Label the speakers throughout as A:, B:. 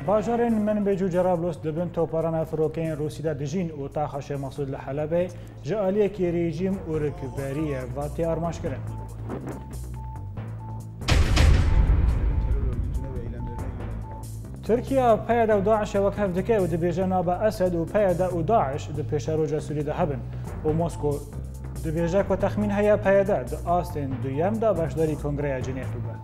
A: باجارên Menbêj û Cerablos dibin toparana firokeyên Rûsî de dijîn û taxa Şêh Mesûd li Helebê ji aliyekî rejîm û rêkûberiyê vatê armaşkirin. Tirkiye peya de û Daişê wek hev dike û dibêje nava Esed û peya de û Daeş di pêşeroja Sûrî de hebin û Mosko dibêje ku texmîn heye peya de di astên duyem de beşdarî Kongreya Cenêvê be.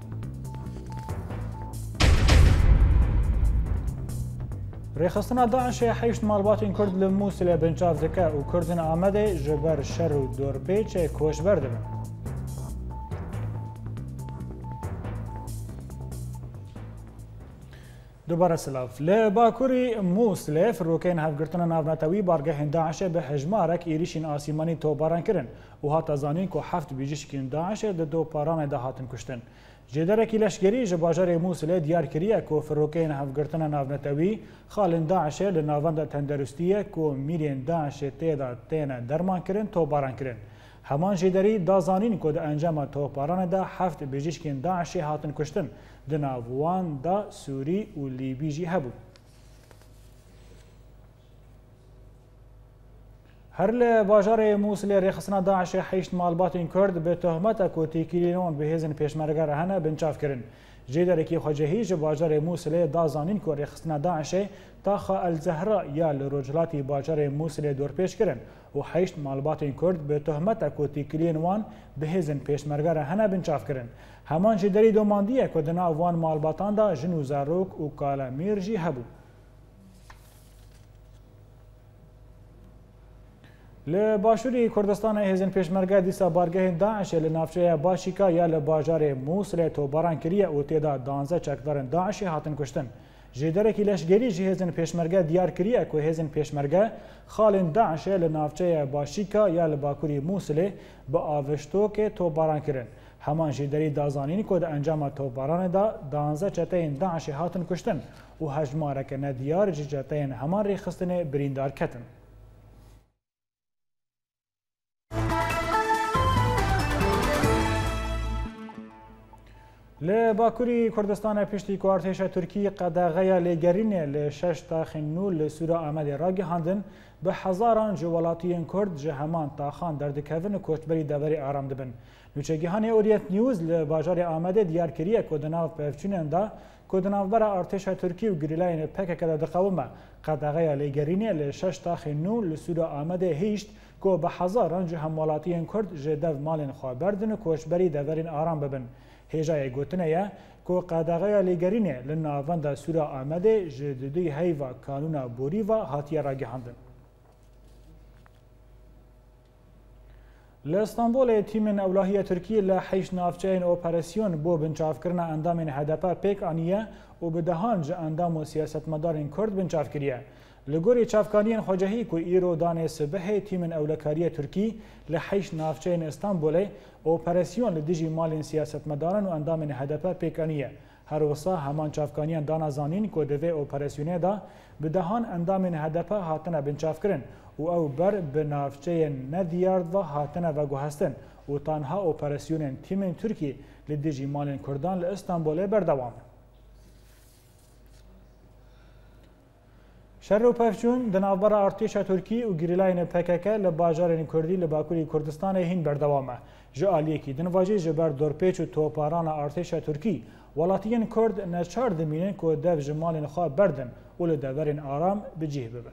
A: Rêxistina Daişê heşt malbatên Kurd li Mûsilê binçav dike û Kurdên Amedê ji ber şer û dorpêçê koçber dibin. Dubare silav. Li Bakurê Mûsilê firokeyên hevgirtina navnetewî bargehên Daişê bi hejmarek êrişên asîmanî tobaran kirin û hata zanîn ku heft bijîşkên Daişê di toparanê de hatin kuştin. Jêderekî leşkerî ji bajarê Mûsilê diyar kiriye ku firokeyên hevgirtina navnetewî xalên Daişê li navenda tenderustiyê ku mîrên Daişê tê de têne derman kirin tobaran kirin. Heman jêderî da zanîn ku di encama toparanê de heft bijîşkên Daişê hatin kuştin. Di nav wan da Sûrî û Lîbî jî hebû. Her li bajarê Mûsilê rêxistina Daişê heşt malbatên Kurd bi tohmeta ku têkilînan bi hêzên pêşmerge re hene binçav kirin. Jêderekî xwecehî ji bajarê Mûsilê da zanîn ku rêxistina Daişê taxa El Zehra ya li rojhilatî bajarê Mûsilê dorpêş kirin û heşt malbatên Kurd bi tohmeta ku têkiliyên wan bi hêzên pêşmerge re hene binçav kirin. Heman jêderî domandiye ku di nav wan malbatan da jin û zarok û kalemîr jî hebû. Li Başûrî Kurdistanê hêzên pêşmerge dîsa bargehên Daişê li navçeya Başîka ya li bajarê Mûsilê tobaran kiriye û têda 12 çekdarên Daişê hatin kuştin. Jêderekî leşgerî ji hêzên pêşmerge diyar kiriye ku hêzên pêşmerge xalên Daişê li navçeya Başîka ya li Bakurî Mûsilê bi aviştokê tobaran kirin. Heman jêderî da zanîn ku di encama tobaranê da 12 çeteyên Daişê hatin kuştin û hejmareke nediyar ji çeteyên heman rêxistinê birîndar ketin. Li Bakurî Kurdistanê piştî ku artêşa Tirkî qedexeya lêgerînê li 6 taxên nû li Sûra Amedê ragihandin bi hezaran ji welatiyên Kurd ji heman taxan derdikevin û koçberî deverê aram dibin. Nûçegihanê Orient News li bajarê Amedê diyar kiriye ku di nav pevçûnên de ku di navbera artêşa Tirkî û girîlayên PKK de diqewime qedexeya lêgerînê li 6 taxên nû li Sûra Amedê hîşt ku bi hezaran ji hemwelatiyên Kurd ji dev malên xwe berdin û koçberî deverên aram bibin. Hêjayê gotinê ye ku qedexeya lêgerînê li navenda Sûra Amedê ji didû heyva kanûna borîva hatiye ragihandin. Li Stenbolê tîmên ewlahiya Tirkî li heşt navçeyên operasyon bo binçavkirina endamên HDP pêk aniye û bi dehan ji endam û siyasetmedarên Kurd binçav kiriye. Li gorî çavkaniyên xwecehî ku îro danê sibehê tîmên ewlekariya Tirkî li heşt navçeyên Stenbolê operasyon li dijî malên siyasetmedaran û endamên HDP pêk aniye. Her wisa heman çavkaniyan dana zanîn ku di vê operasyonê de bi dehan endamên HDP hatine binçavkirin û ew ber bi navçeyên nediyar ve hatine veguhestin û tanha operasyonên tîmên Tirkî li dijî malên Kurdan li Stenbolê berdewam. Şer û pevçûn di navbera artêşa Tirkî û girîlayên PKK li bajarên Kurdî li Bakurî Kurdistanê hîn berdewam e. Ji aliyekî din vajî ji ber dorpêç û toparana artêşa Tirkî, welatiyên Kurd neçar dimînin ku dev ji malên xwe berdin û li deverên aram bicih bibin.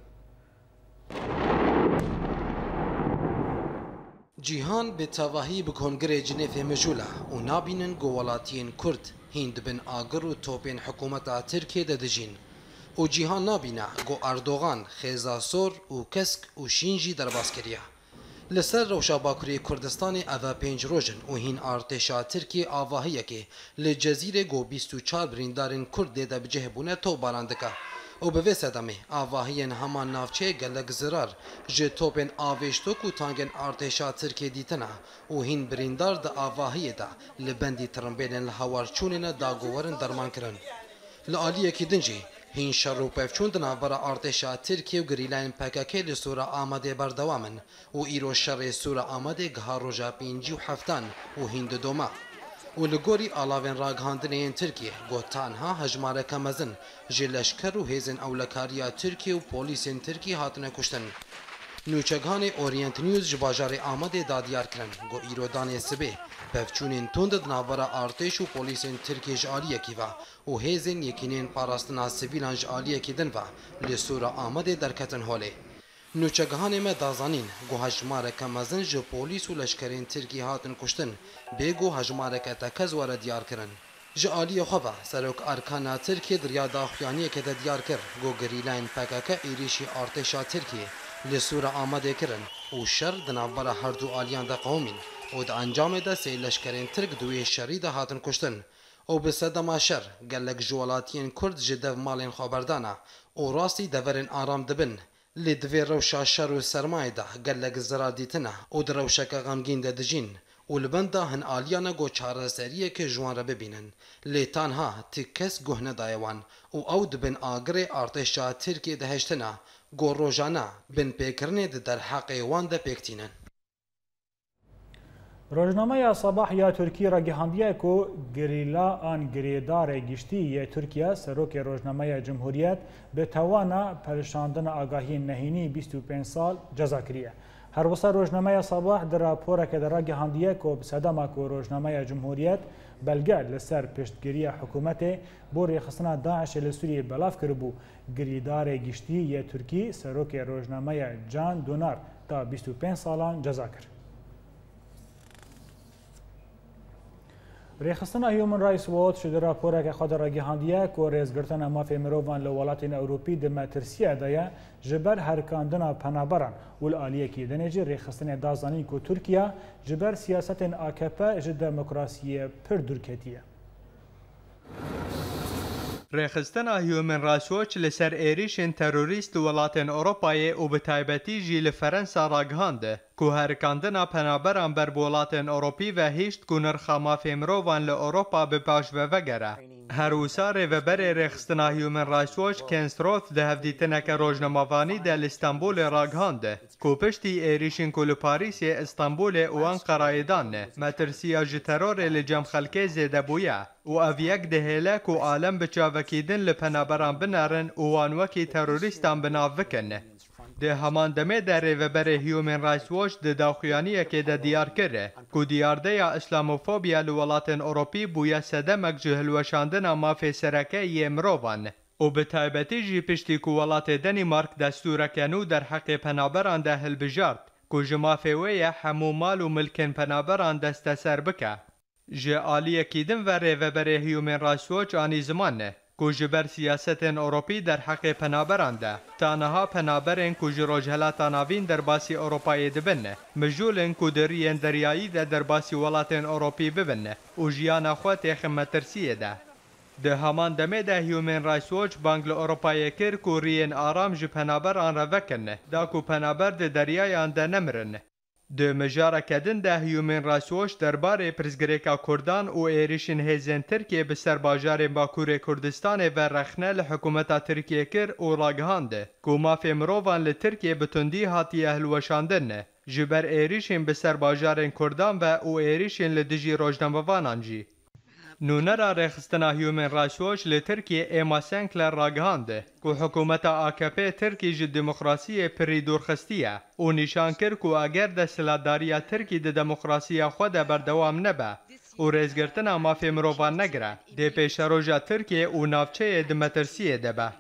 B: Cîhan bi tevahî bi Kongrê Cenêvê mijûle û nabînin ku welatiyên Kurd hîn dibin agir û topên hikûmeta Tirkiye de dijîn. û cîhan nabîne ku Erdogan xêza sor û kesk û şîn jî derbas kiriye. Li ser rewşa Bakurê Kurdistanê ev 5 rojin û hîn artêşa Tirkiye avahiyekê li Cezîrê ku 24 birîndarên Kurdê de bicihbûne tobaran dike. û bi vê sedemê avahiyên heman navçeyê gelek zirar ji topên avêştok û tangên artêşa Tirkiye dîtine û hîn birîndar di avahiyê de li bendî tirimbêlên li hewarçûnê ne dagowerin derman kirin. Li aliyekî din jî hîn şer û pevçûn di navbera artêşa Tirkiye û girîlayên PKK li Sûra Amedê berdewam in û îro şerê Sûra Amedê giha roja 5 û heftan û hîn didome. و لگوری آلاوین راگهاندنین ترکیه گو تانها هجمارکه مزن جی لشکر و هیزن اولکاریا ترکیه و پولیسین ترکیه هاتنه کشتن. نوچگان اورینت نیوز جباجار آمده دادیار کرن گو ایرودان سبه بفچونین توند نابرا ارتش و پلیسین ترکیه جالیه کیوا و هیزن یکینین پاراستنا سیویلان جالیه کی دنوا لسورا آمده درکتن هوله. نوچگان ما دازانین گو هجمارکه مزن جو پولیس و لشکرین ترکیه هاتن کشتن بگو هجمارکه تکز وارد دیار کرن. جالی خوبه سرک ارکان ترکیه دریا داخلیانی که دیار کر گو گریلاین پکک ایریشی ارتشا ترکیه لسورا آمده کرن و شر دنابرا هر دو آلیان دا قومین و دا انجام دا سی لشکرین ترک دوی شری دا هاتن کشتن و بسدما شر گلک جوالاتین کرد جدو مالین خبردانا و راستی دورن آرام دبن لدوی روشا شر و سرمای دا گلک زرا دیتنا و در روشک غمگین دا دجین و لبندا هن آلیانا گو چاره سریه که جوان را ببینن لیتانها تکس گهنه دایوان و او دبن آگره ارتشا ترکی دهشتنا گو روزانه بن پیکرنه در حق وان ده پیکتینن.
A: روزنامه صباح یا ترکی را گهاندیه که گریلا آن گریدار گشتی یا ترکیه سروک روزنامه جمهوریت به توانا پرشاندن آگاهی نهینی 25 سال جزا کریه. هر وسط روزنامه صباح در راپور که در گهاندیه که بصدامه که روزنامه جمهوریت بلگه لسر پشتگیری حکومت بو ریخستنا داعش لسوریه بلاف کربو گریدار گشتی یا ترکی سروک روزنامه جان دونار تا 25 سالان جزا کرد. ریخستنا هیومن رایتس واچ شده راپور که خود را گهاندیه که ریزگرتن مافی مروان لولاتین اوروپی د مترسیه دایه جبر هرکاندنا پنابران ول آلیه کی دنجی ریخستن دازانی که ترکیه جبر سیاست AKP جد دموکراسی پر درکتیه.
C: ریخستنا هیومن رایتس واچ لسر ایریشن تروریست ولاتین اوروپای و به تایبەتی جی لفرنسا راگهانده که هرکاندنا پنابران بر ولاتین اوروپی و هیشت که نرخا مافی مروان لأوروپا به پاش و وگره. هر وسا ریوبر ریخستنا هیومن رایتس واچ کنستروف ده هفدیتنک روزنامه‌وانی ده لإستانبول راگهانده که پشتی ایریشن که لپاریس استانبول و انقرایدان مترسیا جی ترور لجم خلکه زیده بویه و او یک دهیله که عالم بچاوکیدن لپنابران بنارن و وانوکی تروریستان بناو وکن. ده همان دمه در ریوبر هیومن رایتس واچ ده داخویانیه که ده دیار کرده که دیارده یا اسلاموفوبیا لولاتین اوروپی بویا سدمک جهلوشاندن مافی سرکه یه مروان و به تایبەتی جی پشتی که ولات دنمارک دستورکنو در حق پنابران ده هلبجارد که جمافی ویه همو مال و ملکن پنابران دست سر بکه. جه آلیه کیدن و ریوبر هیومن رایتس واچ آنی زمانه که جبر سیاست اوروپی در حق پنابران ده تانها پنابرین که جروجهلات ناوین در باسی اوروپای دبنه مجولن که درین دریایی ده در باسی ولاتین اوروپی ببنه و جیان خود تخمترسیه ده. ده همان دمه ده هیومن رایتس واچ بانگل اوروپای کر که رین آرام جی پنابران را وکنه دا که پنابر ده دریایان ده نمرنه. ده مجاره کدن ده هیومن رایتس واچ درباره پرزگریکا کردان و ایریشن هیزن ترکیه به سر باجار باکور کردستان و رخنه لحکومتا ترکیه کر و راگهانده که مافی مروان لترکیه بتندی هاتی اهلوشاندن جبر ایریشن به سر باجار کردان و او ایریشن لدجی روزنامه‌وانان جی. نونرا ریخستنا هیومن رایتس واچ لترکیه ایما سنکلر راگهانده که حکومت AKP ترکی جد دموکراسی پری دورخستیه و نشان کرد که اگر ده سلاداری ترکی ده دموکراسی خود بردوام نبه و ریزگرتنا مافی مروان نگره ده پیش روژا ترکیه و نافچه ده مترسیه ده به.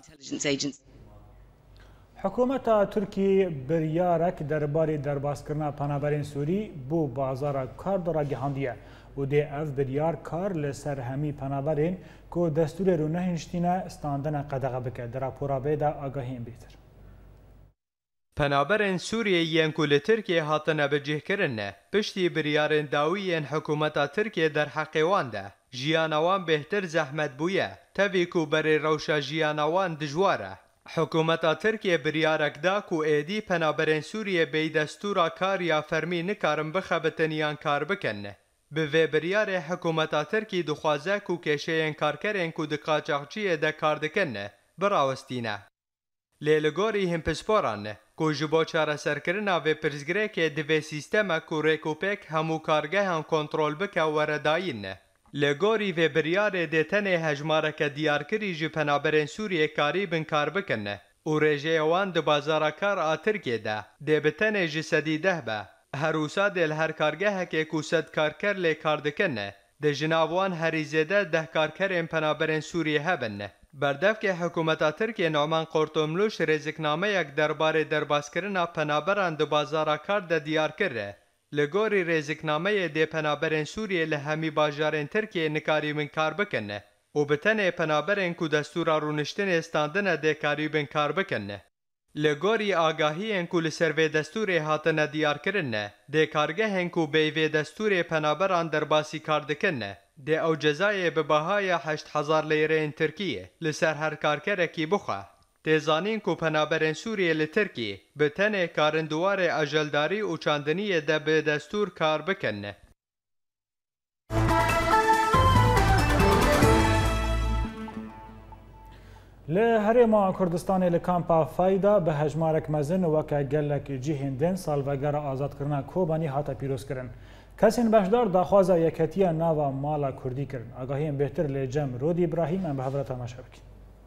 A: حکومت ترکی بریارک درباره دربازکردن پنابرین سوری بو بازار کار را گهاندیه و ده اف بریار کار لسر همی پنابرین که دستور رو نهنشتینه استاندن قدغه بکه در راپورا بیده آگاهیم بیتر.
C: پنابرین سوریه ین که ترکیه هاتنه بجه کرنه پشتی بریارین داویین حکومت ترکیه در حقیوان ده جیانوان بهتر زحمت بویه تاوی که بری روشا جیانوان دجواره. حکومت ترکیه بریارک دا که ایدی پنابرین سوریه بی دستورا کار یا فرمی نکارم بخبتنیان کار بکنه. به وی بریار حکومت ترکی دخوازه که کشه کارکرین که دقاچاقچیه ده کار دکنه براوستینه. لیلگوری هم پسپارانه که جبا چاره سرکرنا و پرزگره که دوی سیستم که ریکوپک همو کارگه هم کنترول بکه ورداینه. لگوری و بریار دیتن هجمارک دیارکری جی پنابرین سوریه کاری بن کار بکنه و رژه وان د بازارکار آترکیه ده دی بتن جی سدیده به هروسا دل هر کارگه که کوسد کارکر لی کار دکنه د جناوان هریزده ده کارکرین پنابرین سوریه هبنه بردف که حکومت ترکیه نعمان قرطملوش رزقنامه یک درباره درباسکرنا پنابران د بازارکار ده دیار کرده لگوری رزقنامه ده پنابرین سوریه لهمی باجارین ترکیه نکاری من کار بکنه و بتنه پنابرین کو دستور رونشتن استاندنه ده کاری بن کار بکنه لگوری آگاهی انکو لسروی دستور هاتنه دیار کرنه ده کارگه انکو بیوی دستور پنابران درباسی کار دکنه ده او جزای به بهای 8000 لیره ترکیه لسر هر کارکره کی بخواه ده زانین کو پنابرین سوریه لترکیه به تنه کارندوار اجلداری و چاندنی ده به دستور کار بکنه
A: لهرما کردستان لکامپا فایدا به هجمارک مزن وکه گلک جی هندن سالوگر آزاد کرنا کوبانی هاتا پیروز کرن کسین بشدار داخوازا یکتیا ناوا مالا کردی کرن آگاهیم بهتر لجم رودی ابراهیم ام به حضرت تماشا بکن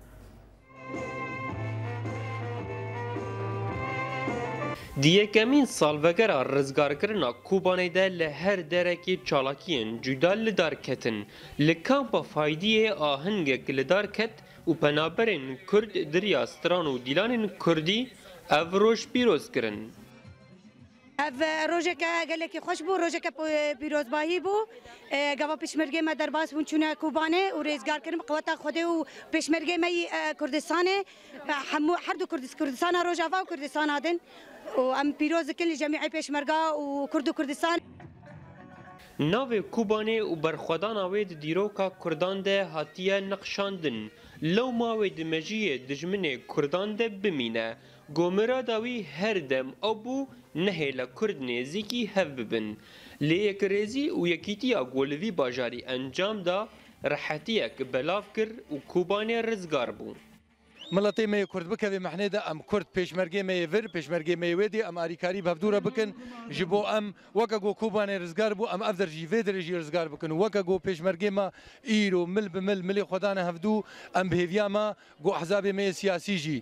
D: دیکمین سالوگر رزگار کرنا کوبانی ده لهر درکی چالاکین جدا لدار کتن لکامپا فایدی آهنگک لدار کت و پنابرین کرد دریا ستران و دیلان کردی او روش پیروز کرن.
E: او روزه که گله خوش بو روزه که پیروزبایی بو گوا پشمرگه ما در باس چونه کوبانه و ریزگار کردیم قوت خوده و پشمرگه می کردستانه هر دو کردستان روجاوا و کردستان آدن و ام پیروز کلی جمعی پشمرگا و کردستان
D: ناو کوبانه و برخودان آوید دیروکا کردان ده هاتیه نقشاندن لو ماوید مجیه دجمن کردان ده بمینه گومرا داوی هر دم ابو نهیلا کرد نزیکی هف ببن لیک ریزی و یکیتیا گولوی باجاری انجام دا راحتیک بلاف کر و کوبانه رزگار بون
F: ملتی می کرد بکوی محنه ده ام کرد پیشمرگی می ور پیشمرگی می ودی ام آریکاری بهدوره بکن جبو ام وکا گو کوبانه رزگار بو ام افدر جی ویدر جی رزگار بکن وکا گو پیشمرگی ما ایرو مل بمل ملی خدانه هفدو ام بهویا ما گو احزاب می سیاسی جی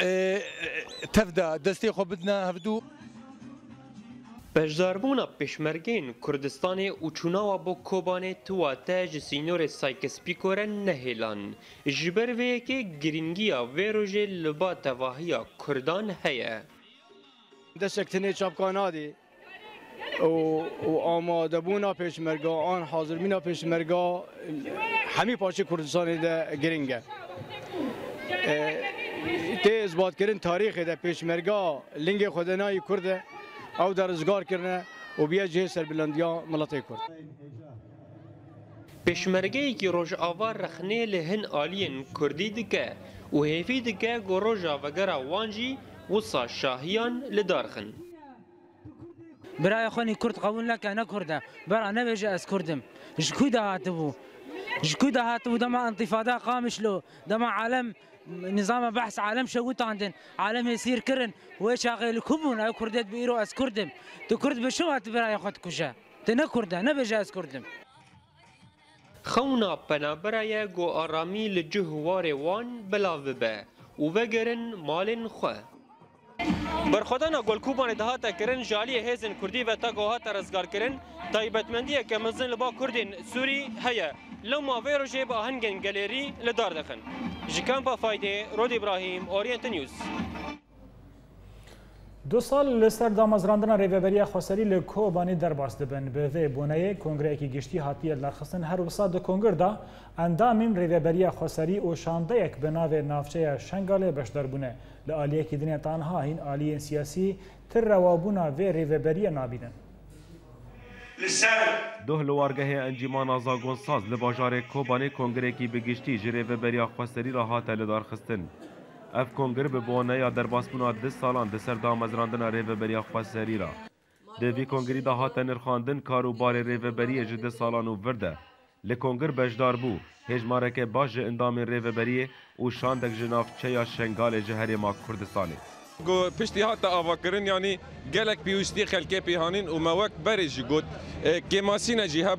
F: تفدا دستی خو بدنا هفدو
D: بجداربونا پشمرگین کردستان و چوناوا بو کوبانه توا تاج سینور سایکس پیکورن نهیلان جبر وی که گرینگیا وی روژه لبا تواهیا کردان هیا
G: دستکتنی چاپکانا دی و آماده بونا پشمرگا آن حاضر مینا پشمرگا همی پاچه کردستان ده گرینگه تی اثبات کردن تاریخ ده پشمرگا لنگ خودنای کرده او در رزگار کرنه و بیا جه سربلندیا ملتی کرد.
D: پشمرگی که روژ آوار رخنه لهن آلین کردی دکه و هیفی دکه گو روژا وگرا وانجی وصا شاهیان لدارخن.
H: برای خونی کرد قبول نکه نکرده برای نبیجه از کردم جکوی ده هاتبو دما انتفاده قامش له دما عالم نظام بحث عالم شوت عندن عالم يصير كرن وشاغل كوبون اي كردت بيرو از كردم تو كرد بشو هتبرا خود كوشا تنكرده نبجا از كردم
D: خونا پنابرای گو آرامی لجهوار وان بلاو به و وگرن مالن خواه برخودانا گل کوبان دهاتا کرن جالی هیزن کردی و تا گوهاتا رزگار کرن تایبتمندیه که مزن لبا کردین سوری هیا لو ما ویرو جیب آهنگن گلیری لدار دخن جکامپا فایده رود ابراهیم اورینت نیوز
A: 2 سال لسر دامازراندنا ریوبریا خوسری لکوبانی درباس دبن به وی بونه کنگره کی گشتی هاتیه لرخصن هر وسا د کنگر دا اندامین ریوبریا خوسری او شانده یک بناو نافچه شنگاله بشدار بونه لالیه کی دنیا تنها هین آلیه سیاسی تر روابونا و ریوبریا نابینن
I: دوه لوارگه انجیمان آزاگون ساز لباجار کوبانی کنگره کی بگشتی جره و بریا خوستری را هاته لدار خستن. اف کنگر به بونه یا در باسپونا 10 سالان دسر دامزراندن ریو بریا خوستری را. دوی کنگری دا هاته نرخاندن کاروبار ریو بری جده سالانو ورده. لکنگر بجدار بو، هجماره که باج اندام ریو بری و شاندک جناف چه یا شنگال جهری ما کردستانی.
J: گو پشتی هاتا آوا کرن یعنی گلک پیوستی خلکه پیهانین و موک برجی گود که ماسین جی هبون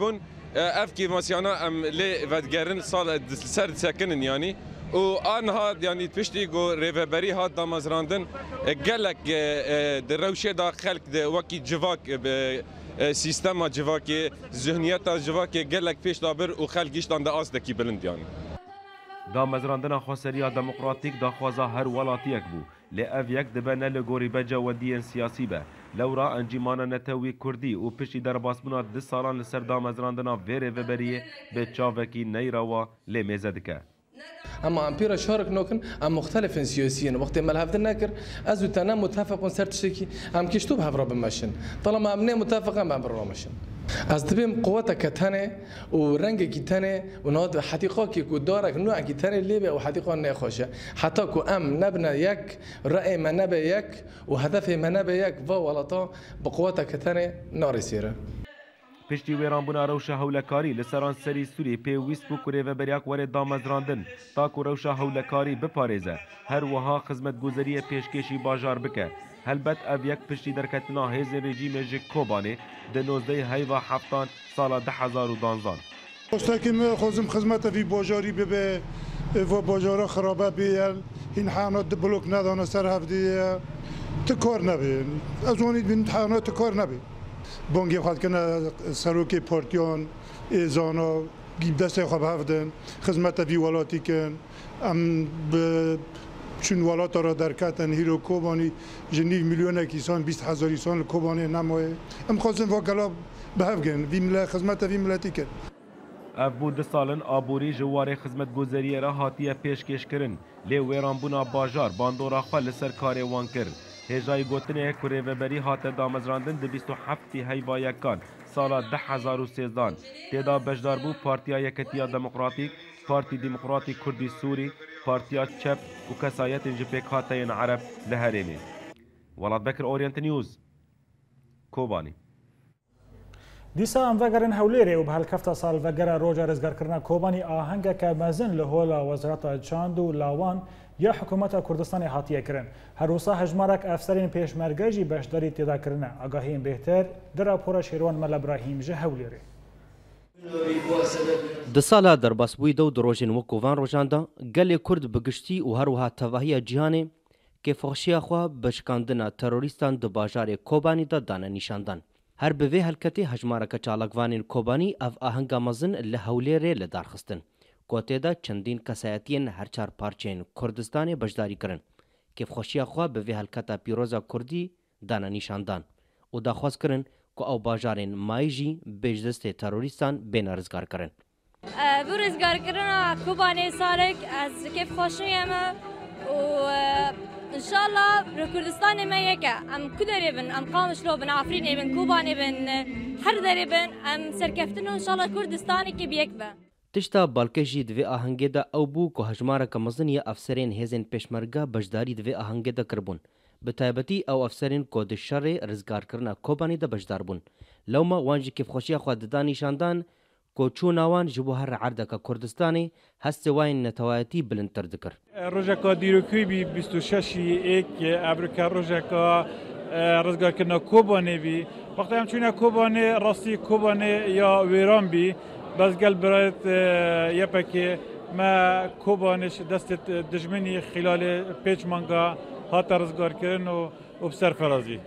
J: افكي مسيانا ام لي فدگرن سال سر سكنن يعني وانها يعني تشتي جو ريفبري هاد دامزراندن قالك دروشه دا خلق وكي جواك سيستم جواك ذهنيت جواك قالك پیش دابر وخلقيش دان اس دكي بلند يعني
I: دامزراندنا خوسریا دموکراتیک داخوازا هر ولاتیک بو لی اف یک دبنه لگوری بجا ودیین سیاسی به لورا انجیمانا نتوی کردی و پشتی در باسبونا 10 سالان لسر دامزراندنا ویره و بریه به چاوکی نیروا لی میزدکه
K: اما امبيرا شارك نوكن ام مختلف سياسيا وقت ما الهفت ناكر ازو تانا متفق سرت شيكي ام كشتوب هفرا بمشن طالما امني متفقه ما برامشن از دبیم قوتك تانه ورنگك تانه ونهاد حقيقه كو دارك نوع تانه ليبه وحقيقه نخوشه حتى كو ام نبنا يك راي ما نبي يك وهدف ما نبي يك فولطا بقوتك تانه نار سيره
I: پشتی ویران بونا روشا هولکاری لسران سری سوری پیویست بو کوری و بریاک وارد دامزراندن تا کو روشا هولکاری بپارێزە هەروەها خزمەتگوزەریە پێشکێشی باژار بکە هەلبەت ئەv یەک پشتی دەرکەتنا هێزی رێژیمێژی کۆبانێ دە نۆزدەی هەیڤا هەفتان ساڵا 2012
L: خۆستاکی من خۆزم خزمەتەوی باژاری ببێ و باژارە خراپە بێ هین حیوانات بلوک نەدانە سەر هەفتەیە تکار نەبێ ئەزانیت بین حیوانات تکار نەبێ بانگی خواهد کنه سروکی پارتیان ایزانا گیب دسته خواب هفدن خدمت وی ولاتی کن ام چون ولات را درکتن هیرو کوبانی جنیو میلیون کیسان 20,000 سان کوبانی نمایه ام خواستن واقعا به هفگن وی خدمت وی ملتی کن
I: اف بو 2 سالن آبوری جواره خدمت گذاری را هاتیه پیشکش کرن لی ویران بونا باجار باندورا خواه لسر کاری وان کرد هجای گوتنه کوری و بری هات دامزراندن د 27 هیوا یکان سال 2013 تدا بجدار بو پارتیا یکتیا دموکراتیک پارتی دموکراتی کردی سوری پارتیا چپ و کسایت جپک هاتین عرب لهرینی ولاد بکر اورینت نیوز کوبانی
A: دیسا ام وگرن هولێرێ و بەهەلکەفتە ساڵ vegera ڕۆژە ڕێزگارکردنا کۆبانی ئاهەنگەکە مەزن لە هۆڵە وەزارەتە چاند و لاوان یا حکوومەتە کوردستانی هاتیەکردن هەروسا هەژمارەك ئەفسەرین پێشمەرگەژی بەشداری تێداکردنە ئاگاهیین بهتر دراپۆرە شێروان مەلە براهیم ژە هەولێرێ
M: د سالا دەرباسبووی دە و درۆژین وەکوڤان ڕۆژاندا gelê Kurd bi giştî û herwiha tevahiya cîhanê kêfxweşiya xwe bi şikandina terorîstan di bajarê Kobanî de dane nîşandan her bi vê helketê hejmareka çalakvanên Kobanî ev ahenga mezin li Hewlêrê li darxistin gotê de çendîn kesayetiyên her çar parçeyên Kurdistanê beşdarî kirin kêfxweşiya xwe bi vê helketa pîroza Kurdî dane nîşandan û daxwaz kirin ku ew bajarên mayî jî bêjdestê terorîstan bêne rizgar kirin.
N: Bu rizgarkirina Kobanê salek ez kêfxweşiyê me û inşallah li Kurdistanê me yeke em ku derê bin em Qamişlo bin Afrînê bin Kobanê bin her derê bin em serkeftin û inşallah Kurdistanekê bi yek be.
M: Tişta balkê jî divê ahengê de ew bû ku hejmareka mezin ya efserên hêzên pêşmerga beşdarî divê ahengê de kirbûn. Bi taybetî ew efserên ku di şerê rizgarkirina Kobanî de beşdar bûn. Lewma wan jî kêfxweşiya xwe dida nîşandan ku çûna wan ji bo her erdeka Kurdistanê hestê wan yên netewayetî bilindtir dikir.
O: Rojeka dîrokî bî 26 ek ebrika rojeka rizgarkirina Kobanê bî. Wextê em çûna Kobanê rastî Kobanê ya wêran bî bes gel birayet yepekê me Kobanê ji destê dijminî xîlalê pêç manga hata rizgarkirin û bi serferazî.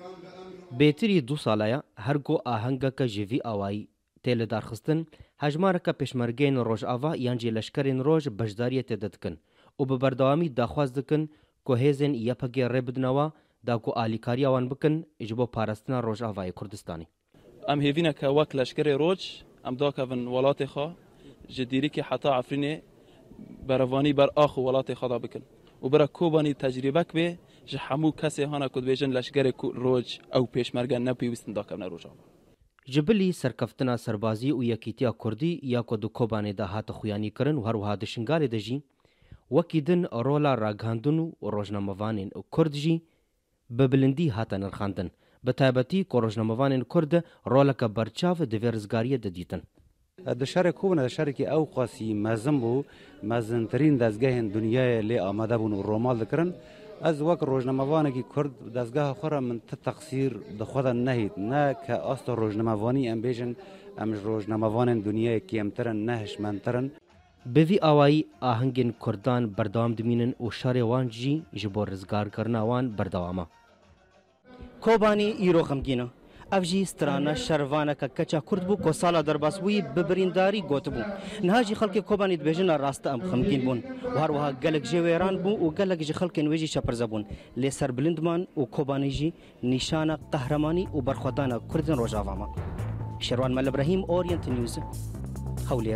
M: Bêtirî 2 salaya her got ahengeke ji vî awayî tê li darxistin hejmareka pêşmergeyên Rojava yan jî leşkerên roj beşdariyê tê dikin û bi berdewamî daxwaz dikin ku hêzên yepekê rê bidinەwa da ku alîkariya wan bikin ji bo parastina Rojavayê Kurdistanê.
P: Em hêvîneke wek leşkerê roj em dakevin welatê xwe ji dîrikê heta Efrînê berevanî ber ax û welatê xwe da bikin û bira Kobanî tecrîbek bê ji hemû kesê hene ku dibêjin leşkerê roj ew pêşmerge nepîwîstin dakevne Rojava.
M: Ji bilî serkeftina serbazî û yekîtiya Kurdî ya ku di Kobanê de hate xuyanî kirin û herwiha di Şingalê de jî wekî din rola ragihandin û rojnamevanên Kurd jî bi bilindî hate nirxandin. Bi taybetî ku rojnamevanên Kurd roleka berçav divê rizgariyê de dîtin.
Q: Di şerê Kobanê şerekî ew qasî mezin bû mezintirîn dezgehên dunyayê lê amade bûn û romal dikirin. Ez wek rojnamevanekî Kurd dezgeha xwe re min ti teqsîr di xwe de nehît ne ke asta rojnamevanî em bêjin ام روزنامه‌وان دنیای کمترن نهشمندترن
M: بوی آوایی آهنگین کردان بردام دمینن و شار وان جی جبور رزگار کرنا وان بردواما
R: کوبانی ایرو غمگینه اف جی سترانه شروانه که کچا کرد بو کو سالا درباس بوی ببرینداری گوت بو نهاجی خلک کوبانی دبیجن راست ام غمگین بون و هر وها گلک جویران بو و گلک جی خلک نویجی شپر زبون لیسر بلندمان و کوبانی جی نشانه قهرمانی و برخوادانه کردن روجاواما شروان مل ابراهیم اورینت نیوز خولیر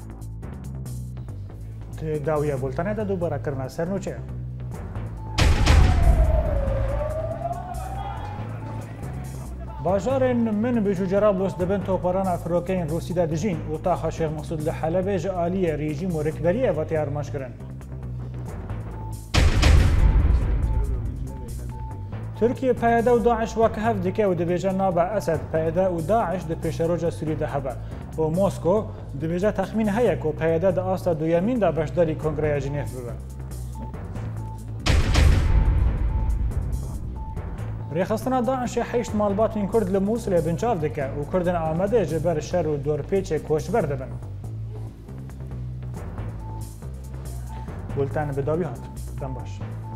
A: داویه بولتانه ده دوباره کرنا سرنوچه باجارên min bi Cerablus dibin toparana firokeyên Rûsî de dijîn û taxa Şêx Mesûd li Helebê ji aliyê rejîm û rêkberiyê ve tê armanjkirin. Tirkiye PYD û Daeş weke hev dike û dibêje nava Esed PYD û Daeş di pêşeroja Sûrî de hebe. û Mosko dibêje texmîn heye ku PYD di asta duyemîn de beşdarî Kongreya Jinêv bibe. Rêxistina Daişê heşt malbatên Kurd li Mûsilê binçav dike û Kurdên Amedê ji ber şer û dorpêçê koçber dibin. Bulteên bi dawî hat. Dem baş.